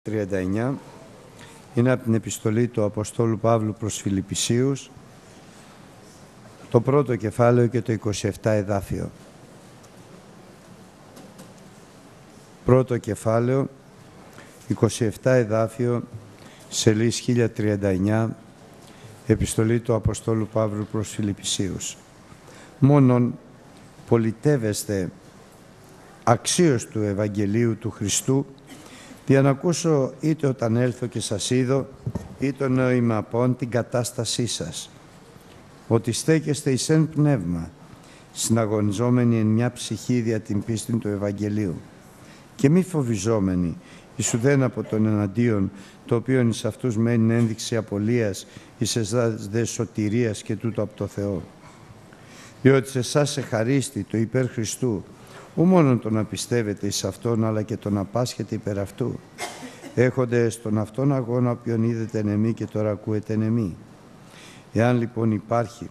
39 είναι από την επιστολή του Αποστόλου Παύλου προς Φιλιππισίους, το πρώτο κεφάλαιο και το 27 εδάφιο. Πρώτο κεφάλαιο, 27 εδάφιο, σελίδα 1039, επιστολή του Αποστόλου Παύλου προς Φιλιππισίους. Μόνον πολιτεύεστε αξίως του Ευαγγελίου του Χριστού, για να ακούσω είτε όταν έλθω και σας είδω, είτε είμαι απόν την κατάστασή σας, ότι στέκεστε εις εν πνεύμα, συναγωνιζόμενοι εν μια ψυχή δια την πίστη του Ευαγγελίου, και μη φοβιζόμενοι, εις ουδέν από τον εναντίον, το οποίον εις αυτούς μένει ένδειξη απολίας, εις εσάς δε σωτηρίας και τούτο από το Θεό. Διότι σε εσάς εχαρίστη το υπέρ Χριστού, ου μόνον το να πιστεύετε εις Αυτόν, αλλά και το να πάσχετε υπέρ Αυτού, έχονται στον Αυτόν αγώνα όποιον είδετε εν εμεί και τώρα ακούετε εν εμεί. Εάν λοιπόν υπάρχει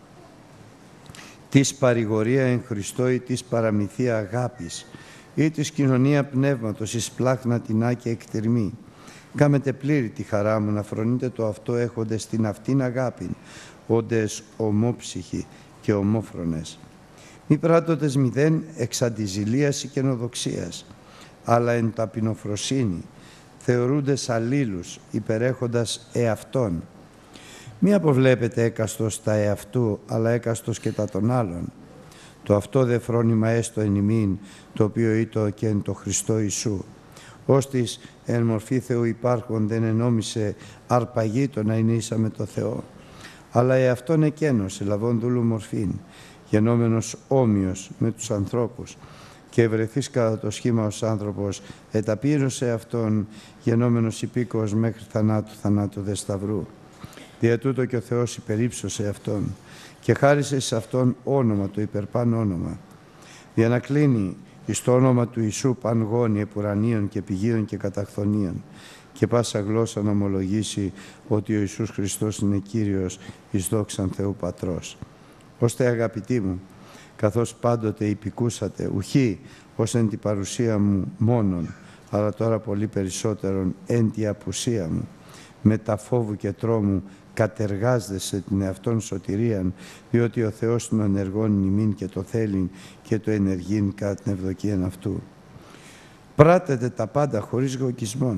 της παρηγορία εν Χριστώ ή της παραμυθία αγάπης ή της κοινωνία πνεύματος εις πλάχνα τεινά και εκτιρμή, κάμετε πλήρη τη χαρά μου να φρονείτε το αυτό έχοντες την αυτήν αγάπην, όντες ομόψυχοι και ομόφρονες. Μη πράττοντες μηδέν εξ αντιζηλίας ή καινοδοξίας, αλλά εν ταπεινοφροσύνη, θεωρούντες αλλήλους, υπερέχοντας εαυτόν. Μη αποβλέπετε έκαστος τα εαυτού, αλλά έκαστος και τα των άλλων. Το αυτό δε φρόνημα έστω εν ημίν, το οποίο ήτο και εν το Χριστό Ιησού. Ώστις εν μορφή Θεού υπάρχον δεν ενόμισε αρπαγή το να ενίσαμε το Θεό, αλλά εαυτόν εκένωσε, λαβών δούλου μορφήν, γενόμενος όμοιος με τους ανθρώπους, και βρεθείς κατά το σχήμα ως άνθρωπος, εταπείνωσε αυτόν, γενόμενος υπήκοος μέχρι θανάτου, θανάτου δε σταυρού. Δια τούτο και ο Θεός υπερύψωσε αυτόν και χάρισε σε αυτόν όνομα, το υπερπάν όνομα, για να κλείνει εις το όνομα του Ιησού παν γόνοι επουρανίων και πηγίων και καταχθονίων, και πάσα γλώσσα να ομολογήσει ότι ο Ιησούς Χριστός είναι Κύριος εις δόξαν Θεού Πατρός. Ώστε αγαπητοί μου, καθώς πάντοτε υπηκούσατε, ουχή ως εν την παρουσία μου μόνον, αλλά τώρα πολύ περισσότερον εν τη απουσία μου, με τα φόβου και τρόμου κατεργάζεσαι την εαυτόν σωτηρίαν, διότι ο Θεός τον ενεργών ημίν και το θέλει και το ενεργήν κατά την ευδοκίαν αυτού. Πράτετε τα πάντα χωρίς γοκισμόν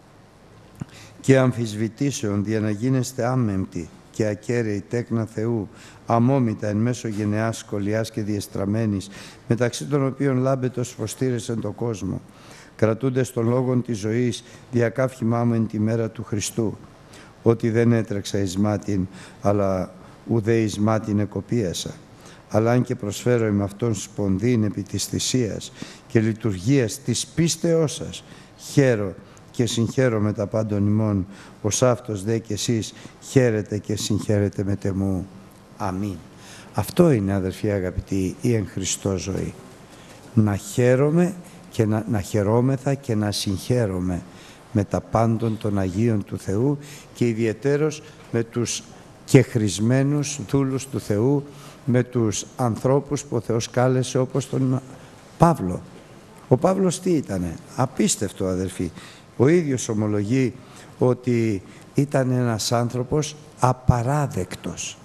και αμφισβητήσεων, για να γίνεστε άμεμπτοι και ακέραιοι τέκνα Θεού, αμόμητα εν μέσω γενεάς, σκολιάς και διεστραμμένης, μεταξύ των οποίων λάμπετος φωστήρες εν το κόσμο, κρατούνται των λόγων της ζωής, διακαύχημά μου εν τη μέρα του Χριστού, ότι δεν έτρεξα εις μάτιν, αλλά ουδέ εις μάτιν εκοπίασα, αλλά αν και προσφέρω με αυτόν σπονδήν επί της θυσίας και λειτουργίας της πίστεώς σας, χαίρω και συγχαίρω με τα πάντων ημών, ως αυτός δε και εσείς χαίρετε και συγχαίρετε με τεμού. Αμήν. Αυτό είναι, αδερφοί αγαπητοί, η εν Χριστώ ζωή. Να χαίρομαι και να χαιρόμεθα και να συγχαίρομαι με τα πάντων των Αγίων του Θεού και ιδιαιτέρως με τους κεχρισμένους δούλους του Θεού, με τους ανθρώπους που ο Θεός κάλεσε, όπως τον Παύλο. Ο Παύλος τι ήτανε? Απίστευτο, αδερφοί. Ο ίδιος ομολογεί ότι ήταν ένας άνθρωπος απαράδεκτος,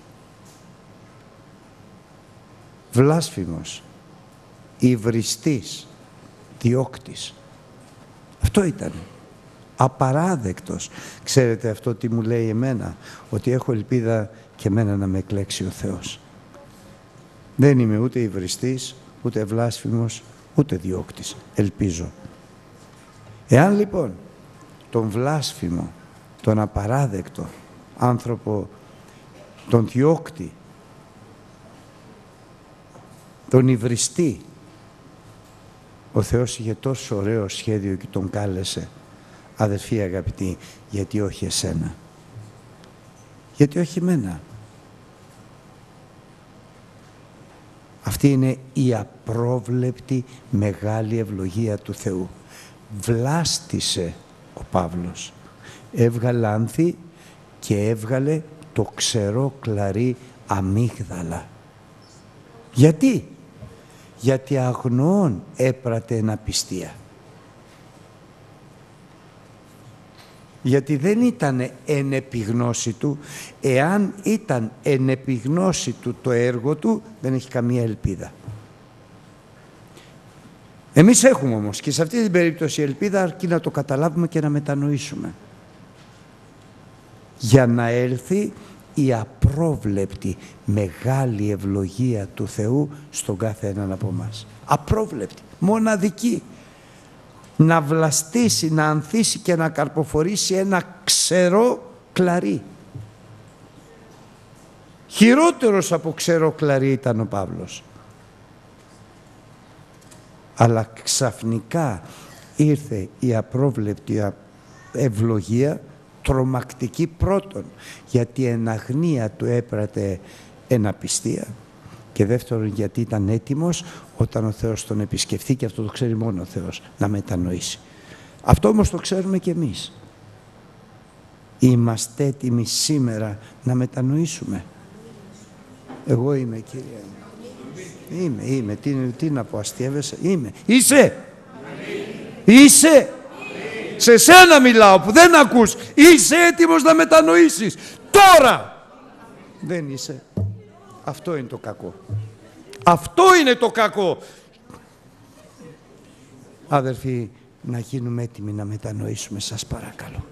βλάσφημος, υβριστής, διώκτης. Αυτό ήταν. Απαράδεκτος. Ξέρετε αυτό τι μου λέει εμένα? Ότι έχω ελπίδα και εμένα να με εκλέξει ο Θεός. Δεν είμαι ούτε υβριστής, ούτε βλάσφημος, ούτε διώκτης. Ελπίζω. Εάν λοιπόν τον βλάσφημο, τον απαράδεκτο άνθρωπο, τον διώκτη, τον υβριστή, ο Θεός είχε τόσο ωραίο σχέδιο και τον κάλεσε, αδερφοί αγαπητοί, γιατί όχι εσένα? Γιατί όχι εμένα? Αυτή είναι η απρόβλεπτη μεγάλη ευλογία του Θεού. Βλάστησε ο Παύλος, έβγαλε άνθη και έβγαλε το ξερό κλαρί αμύγδαλα. Γιατί? Γιατί αγνοών έπρατε εν απιστία. Γιατί δεν ήταν εν επιγνώση του. Εάν ήταν εν επιγνώση του το έργο του, δεν έχει καμία ελπίδα. Εμείς έχουμε όμως και σε αυτή την περίπτωση ελπίδα, αρκεί να το καταλάβουμε και να μετανοήσουμε. Για να έλθει η απρόβλεπτη μεγάλη ευλογία του Θεού στον κάθε έναν από εμάς. Απρόβλεπτη, μοναδική. Να βλαστήσει, να ανθίσει και να καρποφορήσει ένα ξερό κλαρί. Χειρότερος από ξερό κλαρί ήταν ο Παύλος. Αλλά ξαφνικά ήρθε η απρόβλεπτη ευλογία, τρομακτική πρώτον, γιατί εν αγνία του έπρατε εν απιστία, και δεύτερον γιατί ήταν έτοιμος όταν ο Θεός τον επισκεφθεί, και αυτό το ξέρει μόνο ο Θεός, να μετανοήσει. Αυτό όμως το ξέρουμε και εμείς. Είμαστε έτοιμοι σήμερα να μετανοήσουμε? Εγώ είμαι, Κύριε. Είμαι. Τι να πω, αστείευεσαι? Είμαι. Είσαι. Είσαι. Σε σένα μιλάω που δεν ακούς. Είσαι έτοιμος να μετανοήσεις τώρα? Δεν είσαι. Αυτό είναι το κακό. Αυτό είναι το κακό. Αδερφοί, να γίνουμε έτοιμοι να μετανοήσουμε, σας παρακαλώ.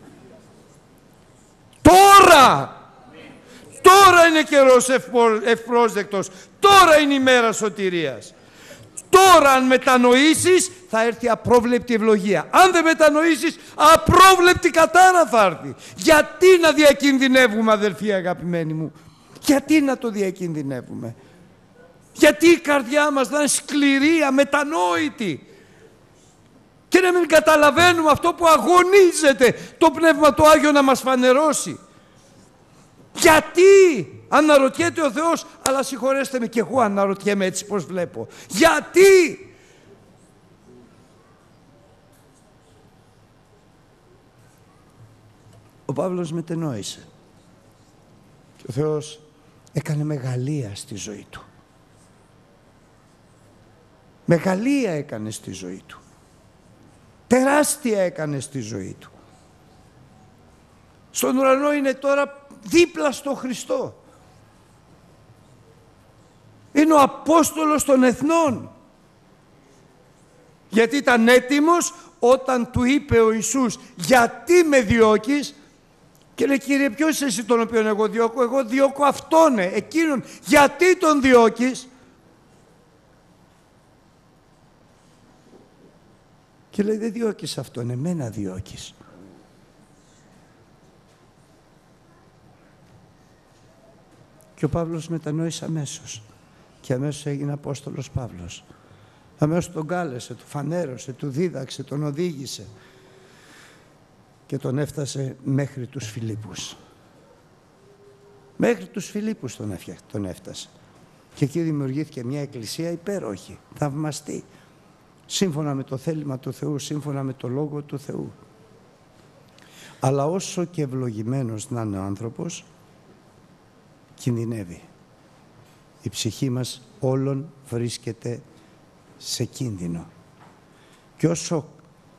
Τώρα! Τώρα είναι καιρός ευπρόσδεκτος. Τώρα είναι η μέρα σωτηρίας. Τώρα αν μετανοήσεις θα έρθει απρόβλεπτη ευλογία. Αν δεν μετανοήσεις, απρόβλεπτη κατάρα θα έρθει. Γιατί να διακινδυνεύουμε, αδελφοί αγαπημένοι μου? Γιατί να το διακινδυνεύουμε? Γιατί η καρδιά μας να είναι σκληρή, αμετανόητη και να μην καταλαβαίνουμε αυτό που αγωνίζεται το Πνεύμα το Άγιο να μας φανερώσει? Γιατί? Αναρωτιέται ο Θεός, αλλά συγχωρέστε με, και εγώ αναρωτιέμαι έτσι πως βλέπω. Γιατί? Ο Παύλος μετενόησε και ο Θεός έκανε μεγαλεία στη ζωή του. Μεγαλεία έκανε στη ζωή του. Τεράστια έκανε στη ζωή του. Στον ουρανό είναι τώρα δίπλα στο Χριστό. Είναι ο Απόστολος των Εθνών. Γιατί ήταν έτοιμος όταν του είπε ο Ιησούς, γιατί με διώκεις? Και λέει, Κύριε, ποιος είσαι εσύ τον οποίον εγώ διώκω? Εγώ διώκω αυτόν, εκείνον. Γιατί τον διώκεις? Και λέει, δεν διώκεις αυτόν, εμένα διώκεις. Και ο Παύλος μετανόησε αμέσως. Και αμέσως έγινε Απόστολος Παύλος. Αμέσως τον κάλεσε, του φανέρωσε, του δίδαξε, τον οδήγησε. Και τον έφτασε μέχρι τους Φιλίππους. Μέχρι τους Φιλίππους τον έφτασε. Και εκεί δημιουργήθηκε μια εκκλησία υπέροχη, θαυμαστή. Σύμφωνα με το θέλημα του Θεού, σύμφωνα με το Λόγο του Θεού. Αλλά όσο και ευλογημένος να είναι ο άνθρωπος, κινδυνεύει. Η ψυχή μας όλων βρίσκεται σε κίνδυνο. Και όσο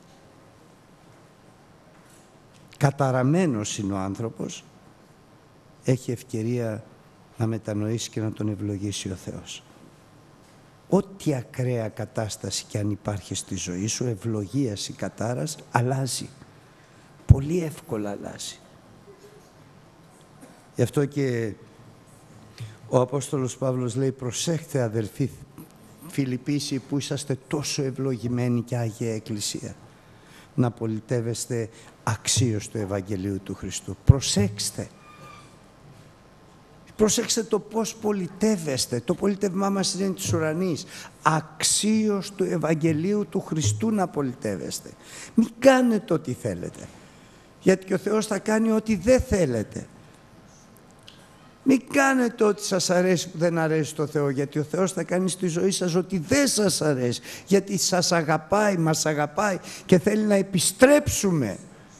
καταραμένος είναι ο άνθρωπος, έχει ευκαιρία να μετανοήσει και να τον ευλογήσει ο Θεός. Ό,τι ακραία κατάσταση και αν υπάρχει στη ζωή σου, ευλογίας ή κατάρας, αλλάζει. Πολύ εύκολα αλλάζει. Γι' αυτό και ο Απόστολος Παύλος λέει, προσέχτε αδελφοί Φιλιππίσοι που είσαστε τόσο ευλογημένοι και Άγια Εκκλησία, να πολιτεύεστε αξίως του Ευαγγελίου του Χριστού. Προσέξτε. Προσέξτε το πώς πολιτεύεστε. Το πολίτευμά μας είναι της ουρανής. Αξίως του Ευαγγελίου του Χριστού να πολιτεύεστε. Μην κάνετε ό,τι θέλετε. Γιατί και ο Θεός θα κάνει ό,τι δεν θέλετε. Μην κάνετε ό,τι σας αρέσει που δεν αρέσει το Θεό, γιατί ο Θεός θα κάνει στη ζωή σας ό,τι δεν σας αρέσει. Γιατί σας αγαπάει, μας αγαπάει και θέλει να επιστρέψουμε.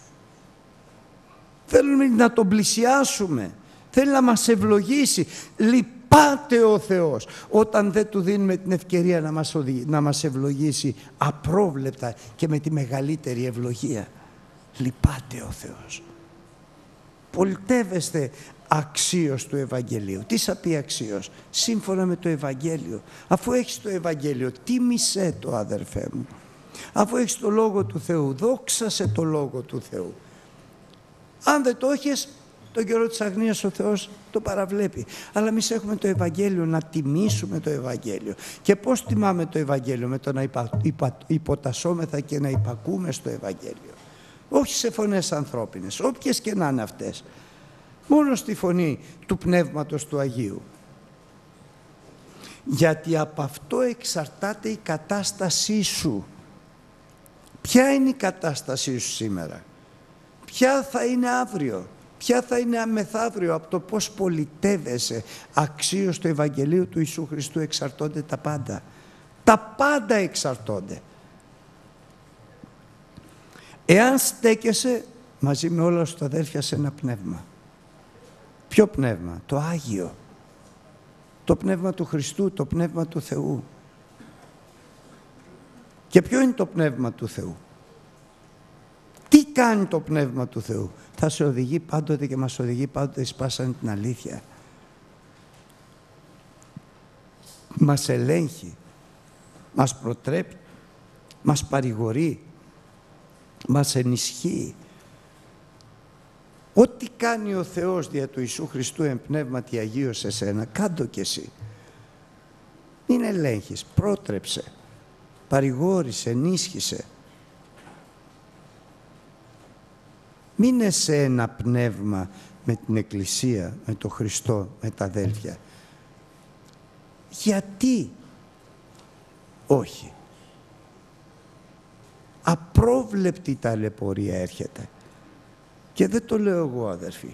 Θέλουμε να τον πλησιάσουμε. Θέλει να μας ευλογήσει. Λυπάται ο Θεός όταν δεν του δίνουμε την ευκαιρία να μας ευλογήσει απρόβλεπτα και με τη μεγαλύτερη ευλογία. Λυπάται ο Θεός. Πολιτεύεστε αξίως του Ευαγγελίου. Τι θα πει αξίως? Σύμφωνα με το Ευαγγέλιο. Αφού έχεις το Ευαγγέλιο, τίμησέ το, αδερφέ μου. Αφού έχεις το Λόγο του Θεού, δόξασε το Λόγο του Θεού. Αν δεν το έχεις, τον καιρό της αγνίας ο Θεός το παραβλέπει. Αλλά εμείς έχουμε το Ευαγγέλιο, να τιμήσουμε το Ευαγγέλιο. Και πώς τιμάμε το Ευαγγέλιο? Με το να υποτασσόμεθα και να υπακούμε στο Ευαγγέλιο. Όχι σε φωνές ανθρώπινες, όποιες και να είναι αυτές. Μόνο στη φωνή του Πνεύματος του Αγίου. Γιατί από αυτό εξαρτάται η κατάστασή σου. Ποια είναι η κατάστασή σου σήμερα? Ποια θα είναι αύριο? Ποια θα είναι μεθαύριο? Από το πώς πολιτεύεσαι αξίως του Ευαγγελίου του Ιησού Χριστού εξαρτώνται τα πάντα. Τα πάντα εξαρτώνται. Εάν στέκεσαι μαζί με όλα σου τα αδέρφια σε ένα πνεύμα. Ποιο πνεύμα? Το Άγιο. Το πνεύμα του Χριστού, το πνεύμα του Θεού. Και ποιο είναι το πνεύμα του Θεού? Τι κάνει το πνεύμα του Θεού? Θα σε οδηγεί πάντοτε και μας οδηγεί πάντοτε εις πάσαν την αλήθεια. Μας ελέγχει, μας προτρέπει, μας παρηγορεί, μας ενισχύει. Ό,τι κάνει ο Θεός δια του Ιησού Χριστού εν πνεύματι Αγίου σε σένα, κάντο κι εσύ. Μην ελέγχεις, πρότρεψε, παρηγόρησε, ενίσχυσε. Μείνε σε ένα πνεύμα με την Εκκλησία, με τον Χριστό, με τα αδέλφια. Γιατί όχι? Απρόβλεπτη ταλαιπωρία έρχεται. Και δεν το λέω εγώ, αδερφοί.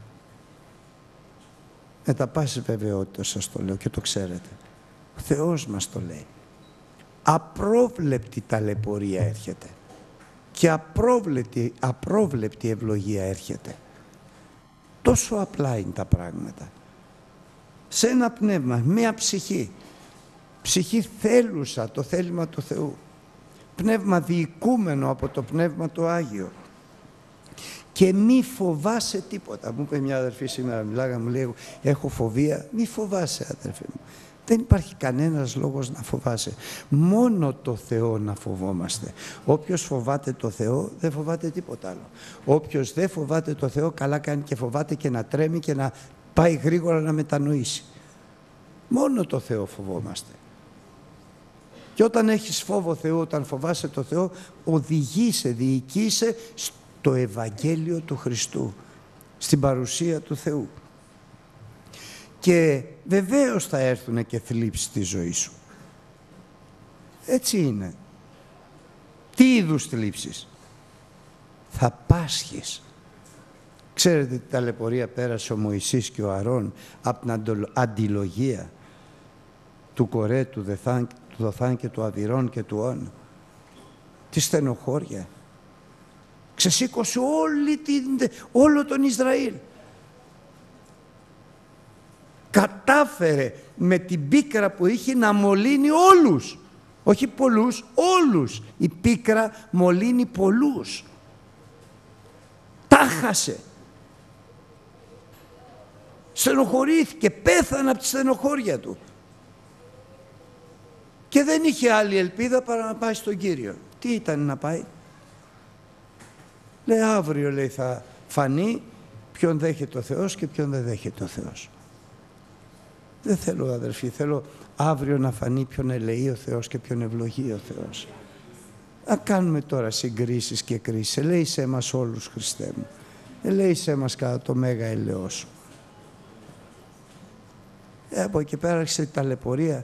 Με τα πάση βεβαιότητα σας το λέω και το ξέρετε. Ο Θεός μας το λέει. Απρόβλεπτη ταλαιπωρία έρχεται. Και απρόβλεπτη ευλογία έρχεται. Τόσο απλά είναι τα πράγματα. Σε ένα πνεύμα, μία ψυχή. Ψυχή θέλουσα, το θέλημα του Θεού. Πνεύμα διοικούμενο από το Πνεύμα το Άγιο. Και μη φοβάσαι τίποτα. Μου είπε μια αδερφή σήμερα, μιλάγαμε, μου λέει, έχω φοβία. Μη φοβάσαι, αδερφέ μου. Δεν υπάρχει κανένας λόγος να φοβάσαι. Μόνο το Θεό να φοβόμαστε. Όποιος φοβάται το Θεό δεν φοβάται τίποτα άλλο. Όποιος δεν φοβάται το Θεό καλά κάνει και φοβάται και να τρέμει και να πάει γρήγορα να μετανοήσει. Μόνο το Θεό φοβόμαστε. Και όταν έχεις φόβο Θεού, όταν φοβάσαι το Θεό, οδηγείσαι, διοικείσαι στο Ευαγγέλιο του Χριστού, στην παρουσία του Θεού. Και βεβαίως θα έρθουν και θλίψεις στη ζωή σου. Έτσι είναι. Τι είδους θλίψεις? Θα πάσχεις. Ξέρετε τι ταλαιπωρία πέρασε ο Μωυσής και ο Αρών από την αντιλογία του Κορέ, του Δοθάν και του Αβυρών και του Ών. Τι στενοχώρια. Ξεσήκωσε όλο τον Ισραήλ. Κατάφερε με την πίκρα που είχε να μολύνει όλους. Όχι πολλούς, όλους. Η πίκρα μολύνει πολλούς. Τάχασε. Στενοχωρήθηκε, πέθανε από τη στενοχώρια του. Και δεν είχε άλλη ελπίδα παρά να πάει στον Κύριο. Τι ήταν να πάει? Λέει αύριο, λέει, θα φανεί ποιον δέχεται ο Θεός και ποιον δεν δέχεται ο Θεός. Δεν θέλω, αδερφοί, θέλω αύριο να φανεί ποιον ελεεί ο Θεός και ποιον ευλογεί ο Θεός. Να κάνουμε τώρα συγκρίσεις και κρίσεις. Ελέησέ μας όλους, Χριστέ μου. Ελέησέ μας κατά το μέγα ελαιό σου. Από εκεί πέρα άρχισε η ταλαιπωρία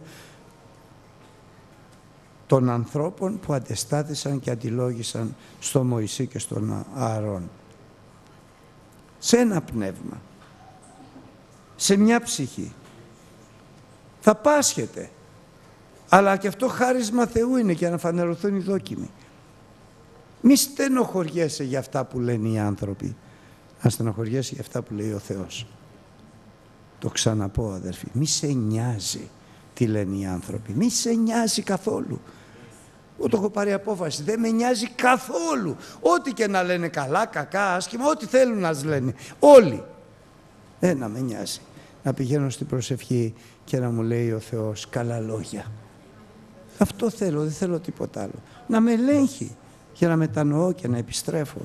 των ανθρώπων που αντεστάθησαν και αντιλόγησαν στο Μωυσή και στον Ααρών. Σε ένα πνεύμα, σε μια ψυχή. Θα πάσχετε. Αλλά και αυτό χάρισμα Θεού είναι για να φανερωθούν οι δόκιμοι. Μη στενοχωριέσαι για αυτά που λένε οι άνθρωποι. Να στενοχωριέσαι για αυτά που λέει ο Θεός. Το ξαναπώ, αδερφοί. Μη σε νοιάζει τι λένε οι άνθρωποι. Μη σε νοιάζει καθόλου. Εγώ το έχω πάρει απόφαση. Δεν με νοιάζει καθόλου. Ό,τι και να λένε, καλά, κακά, άσχημα, ό,τι θέλουν να λένε. Όλοι. Να με νοιάζει. Να πηγαίνω στην προσευχή και να μου λέει ο Θεός καλά λόγια. Αυτό θέλω, δεν θέλω τίποτα άλλο. Να με ελέγχει για να μετανοώ και να επιστρέφω.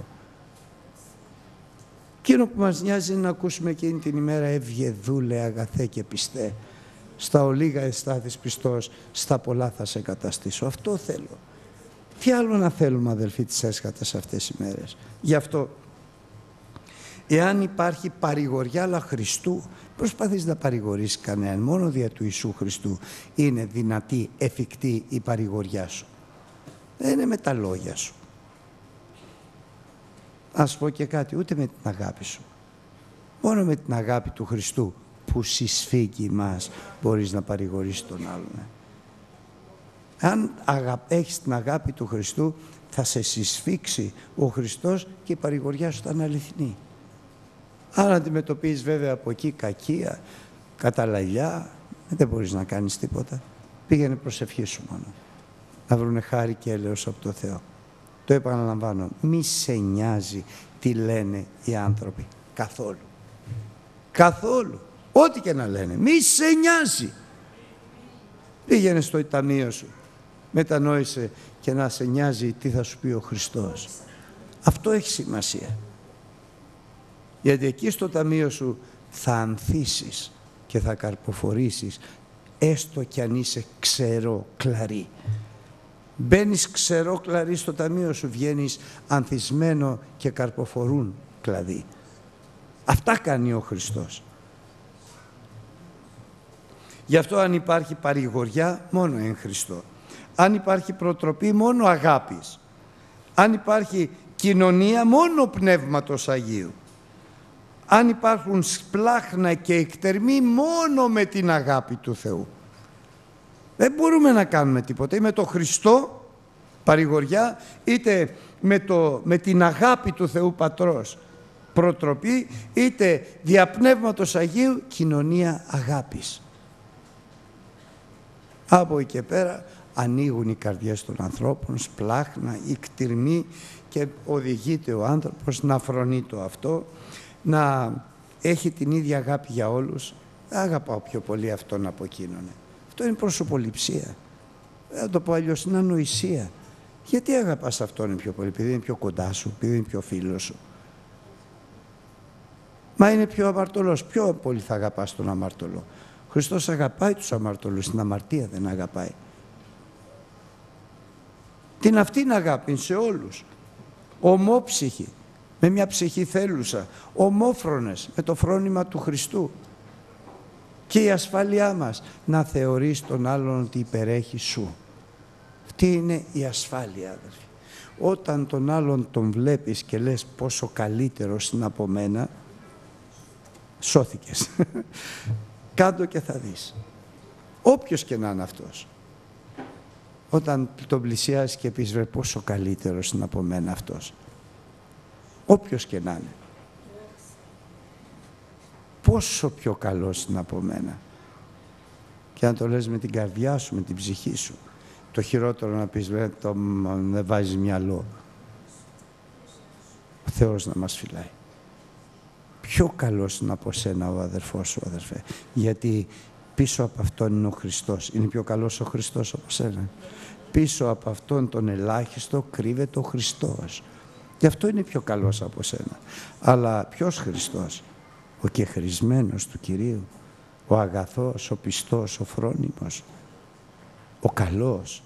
Εκείνο που μας νοιάζει είναι να ακούσουμε εκείνη την ημέρα «Έβγε δούλε αγαθέ και πιστέ». Στα ολίγα εστάθης πιστός, στα πολλά θα σε καταστήσω. Αυτό θέλω. Τι άλλο να θέλουμε, αδελφοί της έσχατας, αυτές οι μέρες. Γι' αυτό, εάν υπάρχει παρηγοριά αλλά Χριστού, προσπαθείς να παρηγορήσεις κανέναν. Μόνο δια του Ιησού Χριστού είναι δυνατή, εφικτή η παρηγοριά σου. Δεν είναι με τα λόγια σου. Ας πω και κάτι, ούτε με την αγάπη σου. Μόνο με την αγάπη του Χριστού που συσφίγγει μας μπορείς να παρηγορήσεις τον άλλον. Αν έχεις την αγάπη του Χριστού, θα σε συσφίξει ο Χριστός και η παρηγοριά σου θα είναι αληθινή. Αν αντιμετωπίζεις βέβαια από εκεί κακία, καταλαγιά, δεν μπορείς να κάνεις τίποτα. Πήγαινε προσευχή σου μόνο. Να βρουνε χάρη και έλεος από το Θεό. Το επαναλαμβάνω, μη σε νοιάζει τι λένε οι άνθρωποι. Καθόλου. Καθόλου. Ό,τι και να λένε. Μη σε νοιάζει. Πήγαινε στο ταμείο σου. Μετανόησε και να σε νοιάζει τι θα σου πει ο Χριστός. Αυτό έχει σημασία. Γιατί εκεί στο ταμείο σου θα ανθίσεις και θα καρποφορήσεις, έστω κι αν είσαι ξερό κλαρί. Μπαίνεις ξερό κλαρί στο ταμείο σου, βγαίνεις ανθισμένο και καρποφορούν κλαδί. Αυτά κάνει ο Χριστός. Γι' αυτό αν υπάρχει παρηγοριά, μόνο εν Χριστώ. Αν υπάρχει προτροπή, μόνο αγάπης. Αν υπάρχει κοινωνία, μόνο Πνεύματος Αγίου. Αν υπάρχουν σπλάχνα και εκτερμή, μόνο με την αγάπη του Θεού. Δεν μπορούμε να κάνουμε τίποτα. Ή με το Χριστό, παρηγοριά, είτε με την αγάπη του Θεού Πατρός, προτροπή, είτε δια Πνεύματος Αγίου, κοινωνία αγάπης. Από εκεί και πέρα ανοίγουν οι καρδιές των ανθρώπων, σπλάχνα, εκτιρμή και οδηγείται ο άνθρωπος να φρονεί το αυτό, να έχει την ίδια αγάπη για όλους. Δεν αγαπάω πιο πολύ αυτόν από εκείνον. Αυτό είναι προσωποληψία. Δεν το πω αλλιώς, είναι ανοησία. Γιατί αγαπάς αυτόν πιο πολύ? Επειδή είναι πιο κοντά σου, επειδή είναι πιο φίλος σου. Μα είναι πιο αμαρτωλός. Πιο πολύ θα αγαπάς τον αμαρτωλό. Ο Χριστός αγαπάει τους αμαρτωλούς, την αμαρτία δεν αγαπάει. Την αυτήν αγάπη σε όλους. Ομόψυχοι, με μια ψυχή θέλουσα. Ομόφρονες, με το φρόνημα του Χριστού. Και η ασφάλειά μας, να θεωρείς τον άλλον ότι υπερέχει σου. Αυτή είναι η ασφάλεια, αδελφοί. Όταν τον άλλον τον βλέπεις και λες πόσο καλύτερος είναι από μένα, σώθηκες. Κάντο και θα δεις. Όποιος και να είναι αυτός. Όταν τον πλησιάζεις και πεις βρε πόσο καλύτερος είναι από μένα αυτός. Όποιος και να είναι. Πόσο πιο καλός είναι από μένα. Και αν το λες με την καρδιά σου, με την ψυχή σου. Το χειρότερο να πεις βρε δεν βάζεις μυαλό. Ο Θεός να μας φυλάει. Πιο καλός είναι από σένα ο αδερφός σου, αδερφέ. Γιατί πίσω από αυτόν είναι ο Χριστός. Είναι πιο καλός ο Χριστός από σένα. Πίσω από αυτόν τον ελάχιστο κρύβεται ο Χριστός. Γι' αυτό είναι πιο καλός από σένα. Αλλά ποιος Χριστός? Ο κεχρισμένος του Κυρίου. Ο αγαθός, ο πιστός, ο φρόνιμος. Ο καλός.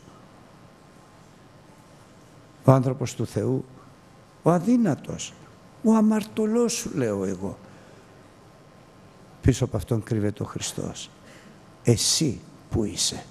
Ο άνθρωπος του Θεού. Ο αδύνατος. Ο αμαρτωλός σου λέω εγώ. Πίσω από αυτόν κρύβεται ο Χριστός. Εσύ που είσαι.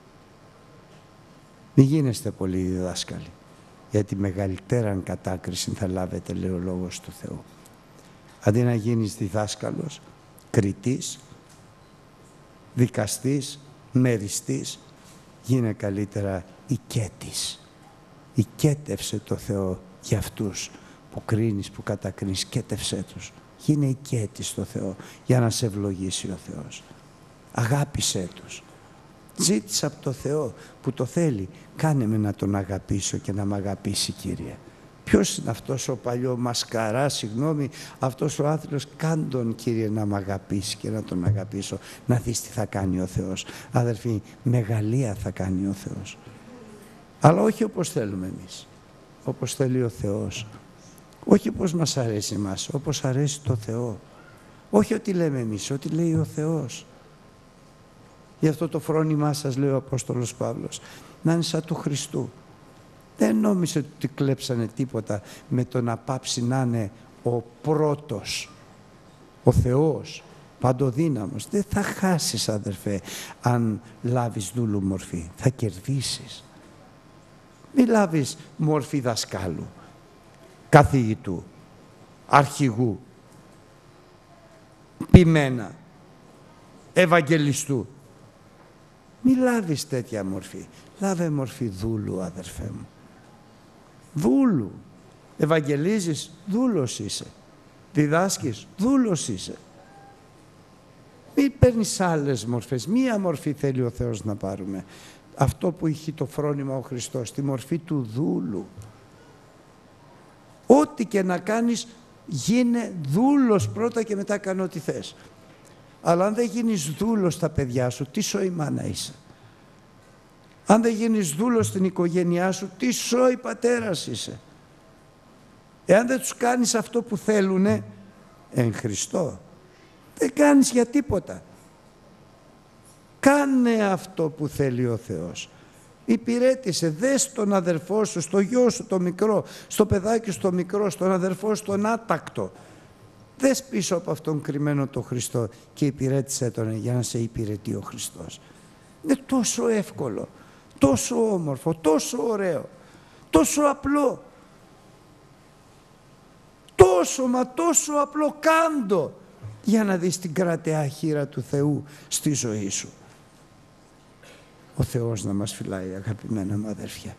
Μην γίνεστε πολύ διδάσκαλοι. Γιατί μεγαλύτεραν κατάκριση θα λάβετε, λέει ο Λόγος του Θεού. Αντί να γίνεις διδάσκαλος, κριτής, δικαστής, μεριστής, γίνε καλύτερα οικέτης. Οικέτευσε το Θεό για αυτούς που κρίνεις, που κατακρίνεις, κέτευσέ τους. Γίνε οικέτης στο Θεό για να σε ευλογήσει ο Θεός. Αγάπησέ τους. Ζήτησα από το Θεό που το θέλει. Κάνε με να τον αγαπήσω και να μ' αγαπήσει, Κύριε. Ποιος είναι αυτός ο παλιό μασκαρά, συγγνώμη, αυτός ο άθλιος? Κάν τον, Κύριε, να μ' αγαπήσει και να τον αγαπήσω. Να δεις τι θα κάνει ο Θεός. Αδερφοί, μεγαλεία θα κάνει ο Θεός. Αλλά όχι όπως θέλουμε εμείς. Όπως θέλει ο Θεός. Όχι όπως μας αρέσει εμάς, όπως αρέσει το Θεό. Όχι ό,τι λέμε εμείς, ό,τι λέει ο Θεός. Γι' αυτό το φρόνημά σας, λέει ο Απόστολος Παύλος, να είναι σαν του Χριστού. Δεν νόμιζε ότι κλέψανε τίποτα με το να πάψει να είναι ο πρώτος, ο Θεός, παντοδύναμος. Δεν θα χάσεις, αδερφέ, αν λάβεις δούλου μορφή. Θα κερδίσεις. Μη λάβεις μορφή δασκάλου, καθηγητού, αρχηγού, ποιμένα, ευαγγελιστού. Μη λάβεις τέτοια μορφή. Λάβε μορφή δούλου, αδερφέ μου. Δούλου. Ευαγγελίζεις, δούλος είσαι. Διδάσκεις, δούλος είσαι. Μη παίρνεις άλλες μορφές. Μία μορφή θέλει ο Θεός να πάρουμε. Αυτό που είχε το φρόνημα ο Χριστός, τη μορφή του δούλου. Ό,τι και να κάνεις, γίνε δούλος πρώτα και μετά κάνε ό,τι θες. Αλλά αν δεν γίνεις δούλος στα παιδιά σου, τι σόη μάνα είσαι. Αν δεν γίνεις δούλος στην οικογένειά σου, τι σόη πατέρας είσαι. Εάν δεν τους κάνεις αυτό που θέλουνε, εν Χριστώ, δεν κάνεις για τίποτα. Κάνε αυτό που θέλει ο Θεός. Υπηρέτησε, δες τον αδερφό σου, στο γιο σου το μικρό, στο παιδάκι σου το μικρό, στον αδερφό σου τον άτακτο. Δες πίσω από αυτόν κρυμμένο τον Χριστό και υπηρέτησε τον για να σε υπηρετεί ο Χριστός. Είναι τόσο εύκολο, τόσο όμορφο, τόσο ωραίο, τόσο απλό. Τόσο απλό, κάντο, για να δεις την κρατεά χείρα του Θεού στη ζωή σου. Ο Θεός να μας φυλάει, αγαπημένα μου αδέρφια.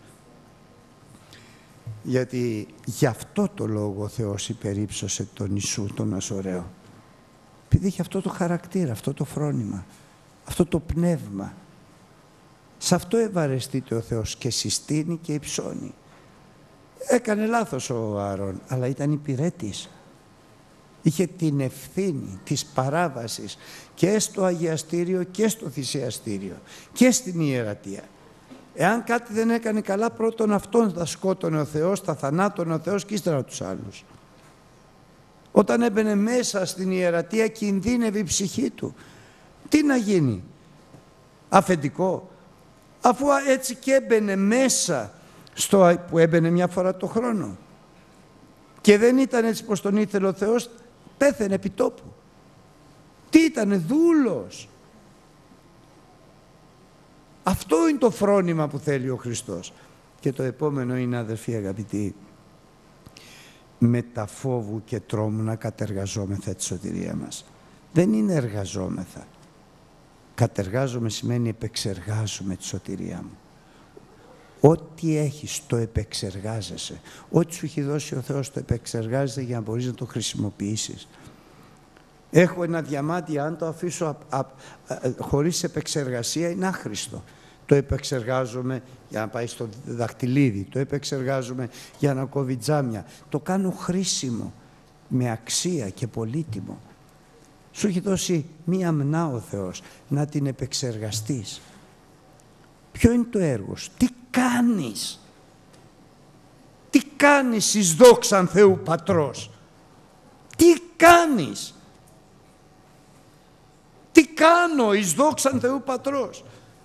Γιατί γι' αυτό το λόγο ο Θεός υπερύψωσε τον Ιησού, τον Ναζωραίο. Επειδή είχε αυτό το χαρακτήρα, αυτό το φρόνημα, αυτό το πνεύμα. Σε αυτό ευαρεστείται ο Θεός και συστήνει και υψώνει. Έκανε λάθος ο Ααρών, αλλά ήταν υπηρέτης. Είχε την ευθύνη της παράβασης και στο αγιαστήριο και στο θυσιαστήριο και στην ιερατεία. Εάν κάτι δεν έκανε καλά, πρώτον αυτόν θα σκότωνε ο Θεός, θα θανάτωνε ο Θεός και ύστερα τους άλλους. Όταν έμπαινε μέσα στην ιερατεία, κινδύνευε η ψυχή του. Τι να γίνει, αφεντικό, αφού έτσι και έμπαινε μέσα, που έμπαινε μια φορά το χρόνο και δεν ήταν έτσι πως τον ήθελε ο Θεός, πέθαινε επί τόπου. Τι ήτανε, δούλος. Αυτό είναι το φρόνημα που θέλει ο Χριστός. Και το επόμενο είναι, αδερφοί αγαπητοί, με τα φόβου και τρόμου να κατεργαζόμεθα τη σωτηρία μας. Δεν είναι εργαζόμεθα. Κατεργάζομαι σημαίνει επεξεργάζομαι τη σωτηρία μου. Ό,τι έχεις το επεξεργάζεσαι. Ό,τι σου έχει δώσει ο Θεός το επεξεργάζεσαι για να μπορείς να το χρησιμοποιήσεις. Έχω ένα διαμάντι, αν το αφήσω χωρίς επεξεργασία είναι άχρηστο. Το επεξεργάζομαι για να πάει στο δαχτυλίδι, το επεξεργάζομαι για να κόβει τζάμια. Το κάνω χρήσιμο, με αξία και πολύτιμο. Σου έχει δώσει μία μνά ο Θεός να την επεξεργαστείς. Ποιο είναι το έργο σου, τι κάνεις. Τι κάνεις εις δόξαν Θεού Πατρός. Τι κάνεις. Τι κάνω εις δόξαν Θεού Πατρός.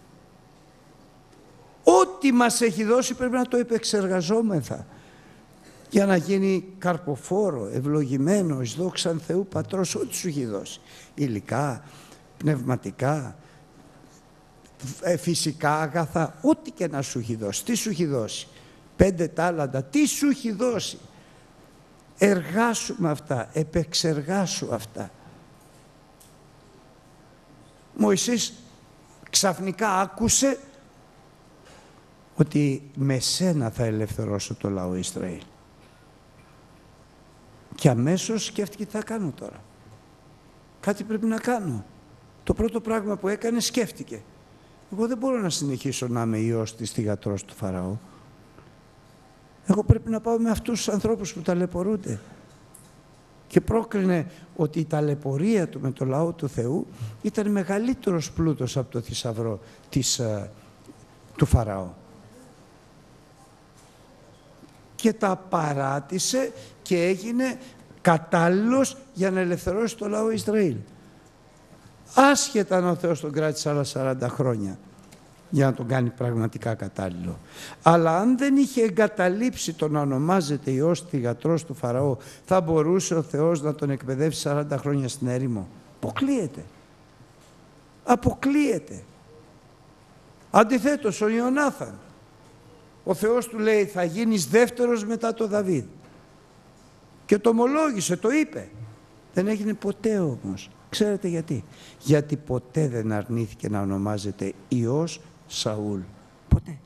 Ό,τι μας έχει δώσει πρέπει να το επεξεργαζόμεθα για να γίνει καρποφόρο, ευλογημένο εις δόξαν Θεού Πατρός. Ό,τι σου έχει δώσει. Υλικά, πνευματικά, φυσικά αγαθά, ό,τι και να σου έχει δώσει. Τι σου έχει δώσει. 5 τάλαντα, τι σου έχει δώσει. Εργάσου με αυτά, επεξεργάσου αυτά. Μωυσής ξαφνικά άκουσε ότι με σένα θα ελευθερώσω το λαό Ισραήλ. Και αμέσως σκέφτηκε τι θα κάνω τώρα. Κάτι πρέπει να κάνω. Το πρώτο πράγμα που έκανε, σκέφτηκε. Εγώ δεν μπορώ να συνεχίσω να είμαι ιός της θυγατρός του Φαραώ. Εγώ πρέπει να πάω με αυτούς τους ανθρώπους που ταλαιπωρούνται. Και πρόκρινε ότι η ταλαιπωρία του με το λαό του Θεού ήταν μεγαλύτερος πλούτος από το θησαυρό του Φαραώ. Και τα παράτησε και έγινε κατάλληλος για να ελευθερώσει το λαό Ισραήλ. Άσχετα αν ο Θεός τον κράτησε άλλα 40 χρόνια για να τον κάνει πραγματικά κατάλληλο. Αλλά αν δεν είχε εγκαταλείψει το να ονομάζεται Υιός θυγατρός του Φαραώ, θα μπορούσε ο Θεός να τον εκπαιδεύσει 40 χρόνια στην έρημο? Αποκλείεται. Αποκλείεται. Αντιθέτως, ο Ιωνάθαν, ο Θεός του λέει θα γίνεις δεύτερος μετά το Δαβίδ. Και το ομολόγησε, το είπε. Δεν έγινε ποτέ όμως. Ξέρετε γιατί? Γιατί ποτέ δεν αρνήθηκε να ονομάζεται Υιός Σαούλ. Ποτέ.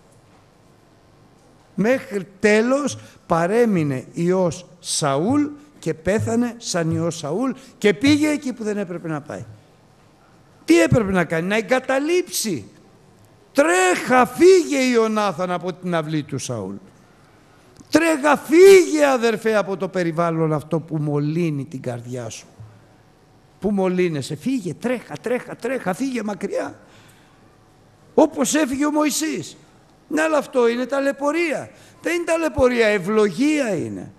Μέχρι τέλος παρέμεινε Υιός Σαούλ και πέθανε σαν Υιός Σαούλ και πήγε εκεί που δεν έπρεπε να πάει. Τι έπρεπε να κάνει? Να εγκαταλείψει. Τρέχα, φύγε Ιωνάθαν από την αυλή του Σαούλ. Τρέχα, φύγε αδερφέ από το περιβάλλον αυτό που μολύνει την καρδιά σου. Που μολύνεσαι, φύγε, τρέχα, φύγε μακριά. Όπως έφυγε ο Μωυσής. Ναι, αλλά αυτό είναι ταλαιπωρία. Δεν είναι ταλαιπωρία, ευλογία είναι.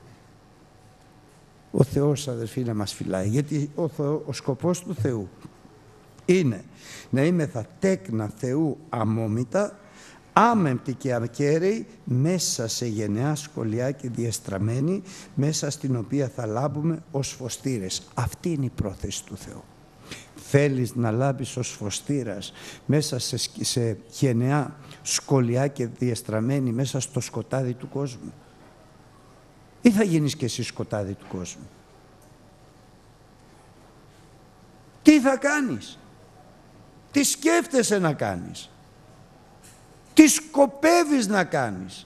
Ο Θεός, αδερφοί, να μας φυλάει, γιατί ο σκοπός του Θεού είναι να είμεθα τέκνα Θεού αμόμητα, άμεμπτοι και ακέραιοι, μέσα σε γενεά σκολιά και διεστραμμένη, μέσα στην οποία θα λάμπουμε ως φωστήρες. Αυτή είναι η πρόθεση του Θεού. Θέλεις να λάμπεις ως φωστήρας μέσα σε γενεά σκολιά και διεστραμμένη, μέσα στο σκοτάδι του κόσμου? Ή θα γίνεις και εσύ σκοτάδι του κόσμου? Τι θα κάνεις? Τι σκέφτεσαι να κάνεις? Τι σκοπεύεις να κάνεις?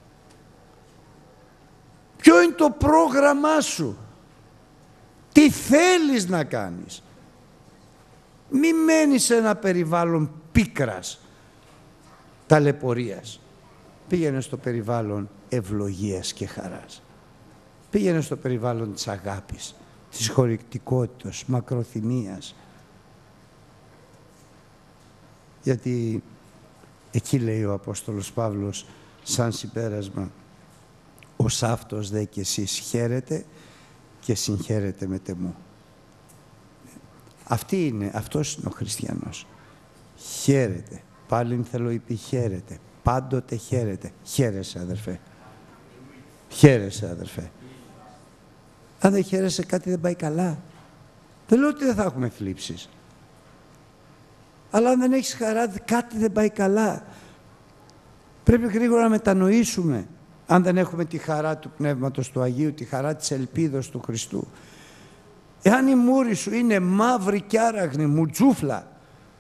Ποιο είναι το πρόγραμμά σου? Τι θέλεις να κάνεις? Μη μένεις σε ένα περιβάλλον πίκρας, ταλαιπωρίας. Πήγαινε στο περιβάλλον ευλογίας και χαράς. Πήγαινε στο περιβάλλον της αγάπης, της χωρητικότητας, μακροθυμίας. Γιατί εκεί λέει ο Απόστολος Παύλος σαν συμπέρασμα, ως αυτός δε και εσείς χαίρετε και συγχαίρετε με τεμού. Αυτός είναι ο χριστιανός. Χαίρεται. Πάλιν θέλω είπε χαίρεται. Πάντοτε χαίρεται. Χαίρεσαι αδερφέ. Χαίρεσαι αδερφέ. Αν δεν χαίρεσαι κάτι δεν πάει καλά. Δεν λέω ότι δεν θα έχουμε θλίψεις. Αλλά αν δεν έχεις χαρά κάτι δεν πάει καλά. Πρέπει γρήγορα να μετανοήσουμε. Αν δεν έχουμε τη χαρά του Πνεύματος του Αγίου, τη χαρά της ελπίδος του Χριστού. Εάν η μούρη σου είναι μαύρη και άραγνη, μουτζούφλα,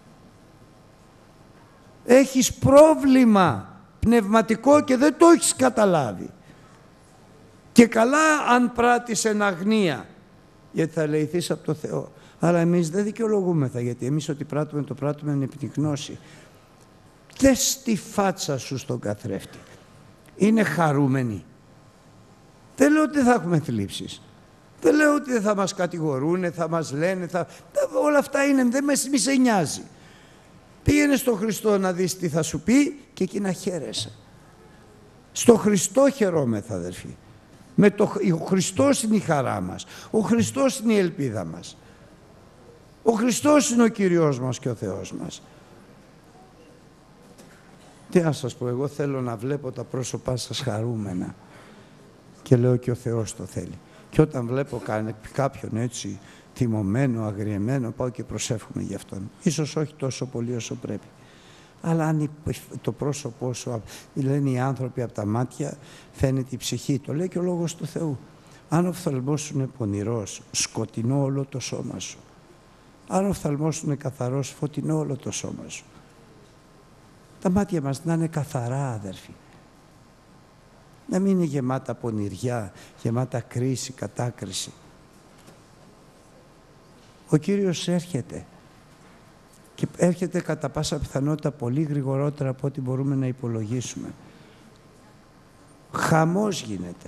έχεις πρόβλημα πνευματικό και δεν το έχεις καταλάβει. Και καλά αν πράττεις εν αγνία, γιατί θα ελεηθείς από το Θεό. Αλλά εμείς δεν δικαιολογούμεθα, γιατί εμείς ό,τι πράττουμε το πράττουμε είναι επινικνώση. Δες τη φάτσα σου στον καθρέφτη. Είναι χαρούμενοι? Δεν λέω ότι δεν θα έχουμε θλίψεις. Δεν λέω ότι δεν θα μας κατηγορούνε, θα μας λένε, όλα αυτά είναι, μη σε νοιάζει. Πήγαινε στον Χριστό να δεις τι θα σου πει και εκεί να χαίρεσαι. Στο Χριστό χαιρόμεθα αδερφοί. Ο Χριστός είναι η χαρά μας. Ο Χριστός είναι η ελπίδα μας. Ο Χριστός είναι ο Κύριος μας και ο Θεός μας. Τι να σας πω, εγώ θέλω να βλέπω τα πρόσωπά σας χαρούμενα. Και λέω και ο Θεός το θέλει. Και όταν βλέπω κάποιον έτσι θυμωμένο, αγριεμένο, πάω και προσεύχομαι γι' αυτόν. Ίσως όχι τόσο πολύ όσο πρέπει. Αλλά αν το πρόσωπό σου, λένε οι άνθρωποι από τα μάτια, φαίνεται η ψυχή. Το λέει και ο Λόγος του Θεού. Αν ο οφθαλμός σου είναι πονηρός, σκοτεινό όλο το σώμα σου. Αν ο οφθαλμός σου είναι καθαρός, φωτεινό όλο το σώμα σου. Τα μάτια μας να είναι καθαρά, αδερφοί. Να μην είναι γεμάτα πονηριά, γεμάτα κρίση, κατάκριση. Ο Κύριος έρχεται Και έρχεται κατά πάσα πιθανότητα πολύ γρηγορότερα από ό,τι μπορούμε να υπολογίσουμε. Χαμός γίνεται.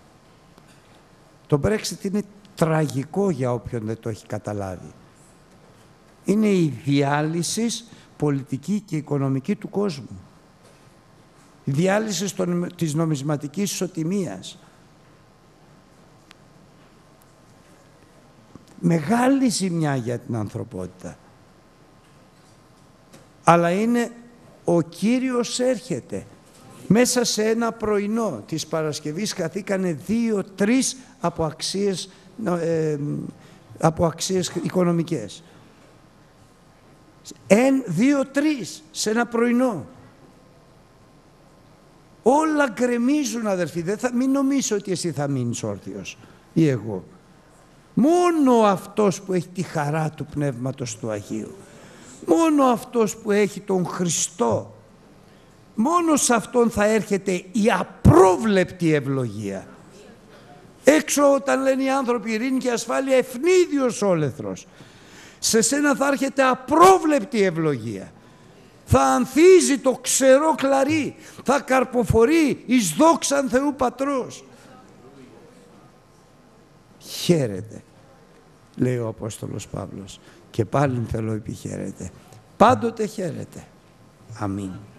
Το Brexit είναι τραγικό για όποιον δεν το έχει καταλάβει. Είναι η διάλυση πολιτική και οικονομική του κόσμου. Η διάλυση της νομισματικής ισοτιμίας. Μεγάλη ζημιά για την ανθρωπότητα. Αλλά είναι ο Κύριος έρχεται. Μέσα σε ένα πρωινό της Παρασκευής χαθήκανε 2-3 από αξίες οικονομικές. 2-3 σε ένα πρωινό. Όλα γκρεμίζουν, αδερφοί. Μην νομίσω ότι εσύ θα μείνεις όρθιος ή εγώ. Μόνο αυτός που έχει τη χαρά του Πνεύματος του Αγίου, μόνο αυτός που έχει τον Χριστό, μόνο σε αυτόν θα έρχεται η απρόβλεπτη ευλογία. Έξω όταν λένε οι άνθρωποι ειρήνη και ασφάλεια, ευνίδιος όλεθρος. Σε σένα θα έρχεται απρόβλεπτη ευλογία. Θα ανθίζει το ξερό κλαρί, θα καρποφορεί εις δόξαν Θεού Πατρός. Χαίρετε, λέει ο Απόστολος Παύλος, και πάλι θέλω επιχαίρετε. Πάντοτε χαίρετε. Αμήν.